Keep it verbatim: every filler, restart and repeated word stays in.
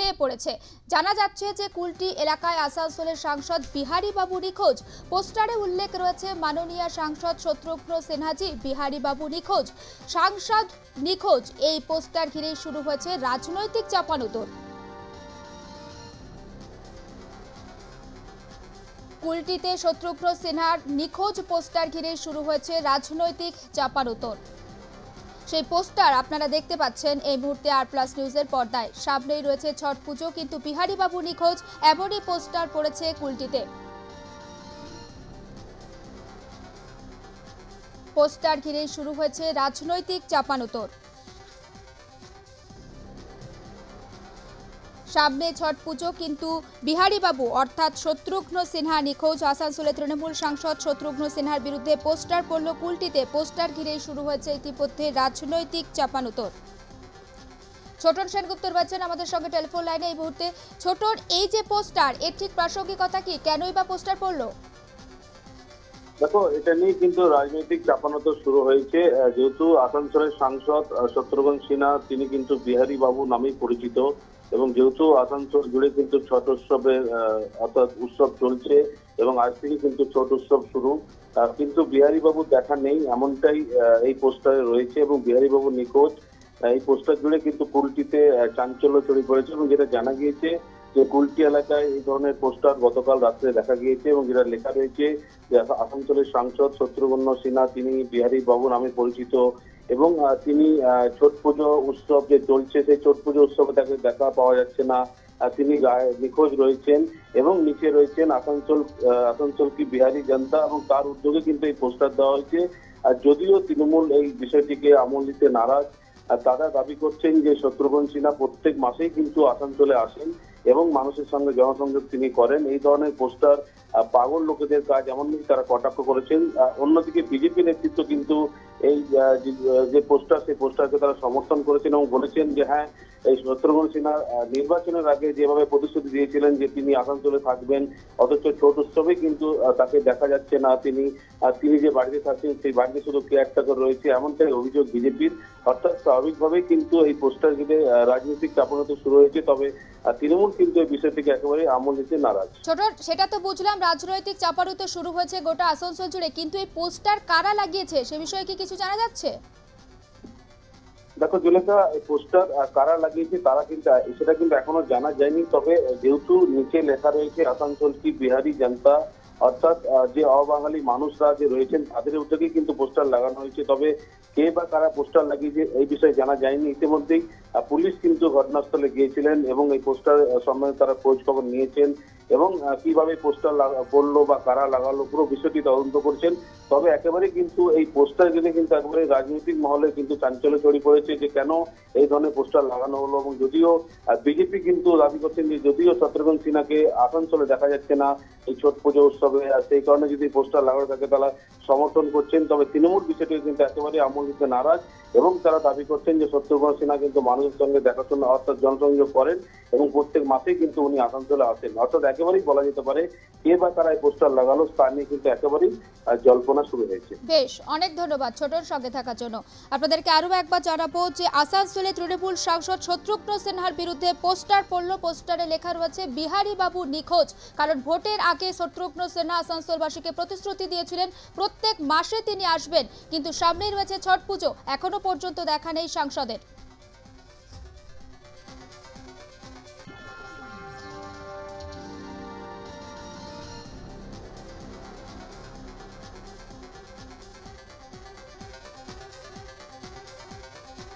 ছেয়ে পড়েছে। জানা যাচ্ছে যে কুলটি এলাকায় আসানসোলের সাংসদ বিহারী বাবু নিখোঁজ। পোস্টারে উল্লেখ রয়েছে মাননীয় সাংসদ শত্রুঘ্ন সিনহাজি বিহারী বাবু নিখোঁজ। সাংসদ নিখোঁজ এই পোস্টার ঘিরেই শুরু হয়েছে রাজনৈতিক চাপানোতর। কুলটিতে শত্রুঘ্ন সিনহার নিখোঁজ পোস্টার ঘিরে শুরু হয়েছে রাজনৈতিক চাপানোতর। সেই পোস্টার আপনারা দেখতে পাচ্ছেন এই মুহূর্তে আর প্লাস নিউজের পর্দায়। সামনেই রয়েছে ছট পুজো, কিন্তু বিহারী বাবু নিখোঁজ এমনই পোস্টার পড়েছে কুলটিতে। পোস্টার ঘিরে শুরু হয়েছে রাজনৈতিক চাপানোতর। সামনে ছট পুজো, কিন্তু বিহারী বাবু অর্থাৎ শত্রুঘ্ন সিনহা নিখোঁজ। আসানসোলে তৃণমূল সাংসদ শত্রুঘ্ন সিনহার বিরুদ্ধে পোস্টার পড়ল কুলটিতে। পোস্টার ঘিরে শুরু হয়েছে ইতিমধ্যে রাজনৈতিক চাপানোতর। ছোটন সেনগুপ্ত রয়েছেন আমাদের সঙ্গে টেলিফোন লাইনে এই মুহূর্তে। ছোটন, এই যে পোস্টার, এর ঠিক প্রাসঙ্গিকতা কি? কেনই বা পোস্টার পড়লো? দেখো, এটা নিয়ে কিন্তু রাজনৈতিক চাপানোতর শুরু হয়েছে। যেহেতু আসানসোলের সাংসদ শত্রুঘ্ন সিনহা তিনি কিন্তু বিহারী বাবু নামেই পরিচিত, এবং যেহেতু আসানসোল জুড়ে কিন্তু ছট উৎসবের অর্থাৎ উৎসব চলছে এবং আজ থেকে কিন্তু ছট উৎসব শুরু, কিন্তু বিহারী বাবু দেখা নেই এমনটাই এই পোস্টারে রয়েছে। এবং বিহারী বাবু নিখোঁজ এই পোস্টার জুড়ে কিন্তু কুলটিতে চাঞ্চল্য ছড়িয়ে পড়েছে। এবং যেটা জানা গিয়েছে যে কুলটি এলাকায় এই ধরনের পোস্টার গতকাল রাত্রে দেখা গিয়েছে, এবং যেটা লেখা রয়েছে যে আসানসোলের সাংসদ শত্রুঘ্ন সিনহা তিনি বিহারী বাবু নামে পরিচিত, এবং তিনি ছট পুজো উৎসব যে চলছে সেই ছট পুজো উৎসবে তাকে দেখা পাওয়া যাচ্ছে না, তিনি নিখোঁজ রয়েছেন। এবং নিচে রয়েছেন আসানসোল আসানসোল কি বিহারী জনতা, এবং তার উদ্যোগে কিন্তু এই পোস্টার দেওয়া হয়েছে। আর যদিও তৃণমূল এই বিষয়টিকে আমল দিতে নারাজ, তারা দাবি করছেন যে শত্রুঘ্ন সিনহা প্রত্যেক মাসেই কিন্তু আসানসোলে আসেন এবং মানুষের সঙ্গে জনসংযোগ তিনি করেন। এই ধরনের পোস্টার পাগল লোকেদের কাজ, এমনকি তারা কটাক্ষ করেছেন। অন্যদিকে বিজেপি নেতৃত্ব কিন্তু এই যে পোস্টার সেই পোস্টারকে তারা সমর্থন করেছেন এবং বলেছেন যে হ্যাঁ, এই শত্রুঘ্ন সিনহা নির্বাচনের আগে যেভাবে প্রতিশ্রুতি দিয়েছিলেন যে তিনি আসানসোলে থাকবেন, অথচ ছট উৎসবে কিন্তু তাকে দেখা যাচ্ছে না। তিনি তিনি যে বাড়িতে থাকছেন সেই বাড়িতে শুধু কেয়ারটেকার রয়েছে, এমনটাই অভিযোগ বিজেপির। অর্থাৎ স্বাভাবিকভাবেই কিন্তু এই পোস্টার ঘিরে রাজনৈতিক চাপানোতর শুরু হয়েছে। তবে তৃণমূল কিন্তু এই বিষয় থেকে একেবারে আমল নিতে নারাজ। ছোট, সেটা তো বুঝলাম রাজনৈতিক চাপানোতর শুরু হয়েছে গোটা আসানসোল জুড়ে, কিন্তু এই পোস্টার কারা লাগিয়েছে সে বিষয়ে কি কিছু জানা যাচ্ছে? দেখো জুলেখা, এই পোস্টার কারা লাগিয়েছে তারা কিন্তু সেটা কিন্তু এখনো জানা যায়নি। তবে যেহেতু নিচে লেখা রয়েছে আসানসোল কি বিহারী জনতা, অর্থাৎ যে অবাঙালি মানুষরা যে রয়েছেন তাদের উদ্যোগে কিন্তু পোস্টার লাগানো হয়েছে। তবে কে বা কারা পোস্টার লাগিয়েছে এই বিষয়ে জানা যায়নি। ইতিমধ্যেই পুলিশ কিন্তু ঘটনাস্থলে গিয়েছিলেন এবং এই পোস্টার সম্বন্ধে তারা খোঁজ খবর নিয়েছেন, এবং কিভাবে পোস্টার পড়লো বা কারা লাগালো পুরো বিষয়টি তদন্ত করছেন। তবে একেবারে কিন্তু এই পোস্টার জেনে কিন্তু একেবারে রাজনৈতিক মহলে কিন্তু চাঞ্চল্য ছড়িয়ে পড়েছে যে কেন এই ধরনের পোস্টার লাগানো হলো। এবং যদিও বিজেপি কিন্তু দাবি করছেন যে যদিও শত্রুঘ্ন সিনহাকে আসানসোলে দেখা যাচ্ছে না এই ছট পুজো উৎসবে, সেই কারণে যদি পোস্টার লাগানো থাকে তারা সমর্থন করছেন। তবে তৃণমূল বিষয়টি কিন্তু একেবারে আমল দিতে নারাজ, এবং তারা দাবি করছেন যে শত্রুঘ্ন সিনহা কিন্তু মানুষের সঙ্গে দেখাশোনা অর্থাৎ জনসংযোগ করেন এবং প্রত্যেক মাসেই কিন্তু উনি আসানসোলে আসেন। অর্থাৎ একেবারেই বলা যেতে পারে কে বা কারা এই পোস্টার লাগালো তা নিয়ে কিন্তু একেবারেই জল্পনা শুরু হয়েছে। বেশ, অনেক ধন্যবাদ ছোটর সঙ্গে থাকার জন্য। আপনাদেরকে আরো একবার জানাবো যে আসানসোলে তৃণমূল সাংসদ শত্রুঘ্ন সিনহার বিরুদ্ধে পোস্টার পড়ল। পোস্টারে লেখা রয়েছে বিহারী বাবু নিখোঁজ। কারণ ভোটের আগে শত্রুঘ্ন সিনহা আসানসোলবাসীকে প্রতিশ্রুতি দিয়েছিলেন প্রত্যেক মাসে তিনি আসবেন, কিন্তু সামনেই রয়েছে ছট পুজো, এখনো পর্যন্ত দেখা নেই সাংসদের।